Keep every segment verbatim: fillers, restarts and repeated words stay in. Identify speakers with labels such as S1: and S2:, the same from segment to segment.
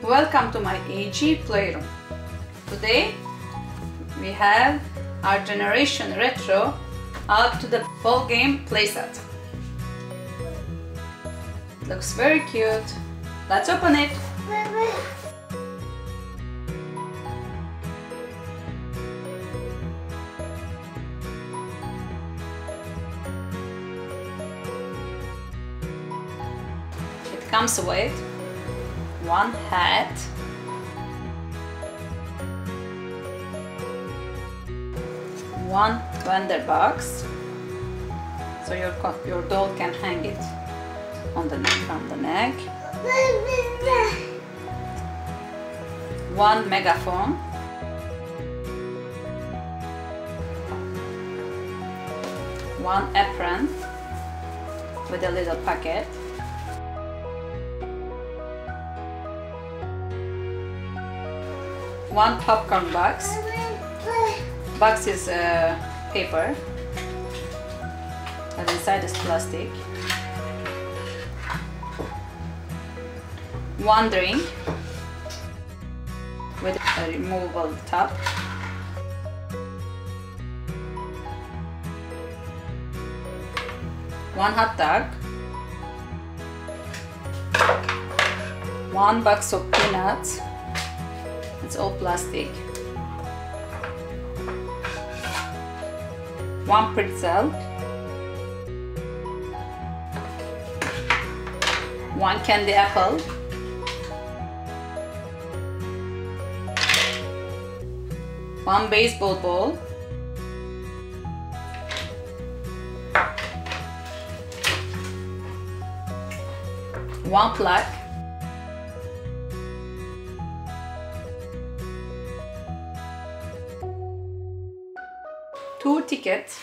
S1: Welcome to my A G Playroom. Today we have our Generation Retro out to the Ballgame playset. It looks very cute. Let's open it. It comes with one hat, one vendor box, so your your doll can hang it on the from the neck, one megaphone, one apron with a little pocket, one popcorn box. Box is uh, paper, and inside is plastic. One drink with a removable top. One hot dog. One box of peanuts. It's all plastic. One pretzel. One candy apple. One baseball ball. One plug. Two tickets.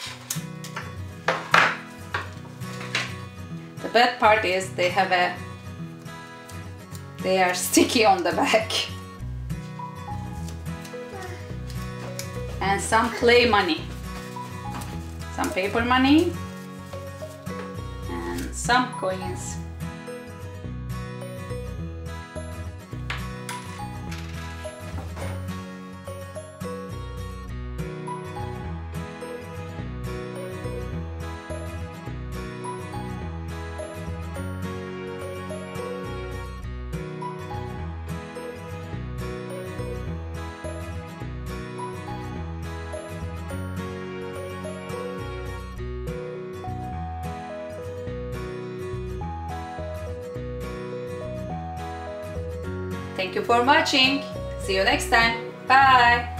S1: The bad part is they have a they are sticky on the back. And some play money, some paper money, and some coins. Thank you for watching. See you next time. Bye.